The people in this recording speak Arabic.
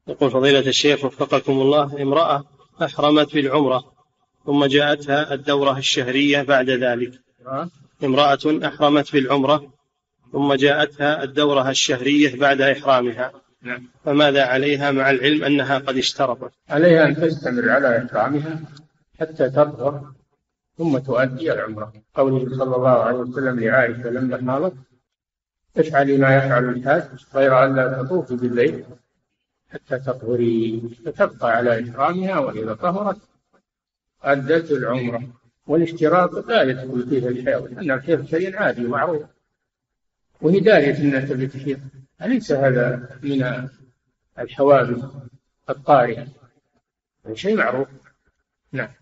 يقول فضيلة الشيخ وفقكم الله: امرأة أحرمت بالعمرة ثم جاءتها الدورة الشهرية بعد ذلك. امرأة أحرمت بالعمرة ثم جاءتها الدورة الشهرية بعد إحرامها، فماذا عليها مع العلم أنها قد اشترطت؟ عليها أن تستمر على إحرامها حتى تطهر ثم تؤدي العمرة. قوله صلى الله عليه وسلم لعائشة لما حاضت: افعلي ما يفعل الحاج غير أن لا تطوفي بالليل حتى تطهري، فتبقى على إحرامها، وإذا طهرت أدت العمرة. والاشتراط لا يدخل فيه الحيض، لأن الحيض شيء عادي معروف، وهي دارية أنها تبي تحيض، أليس هذا من الحوادث الطارئة؟ شيء معروف. نعم.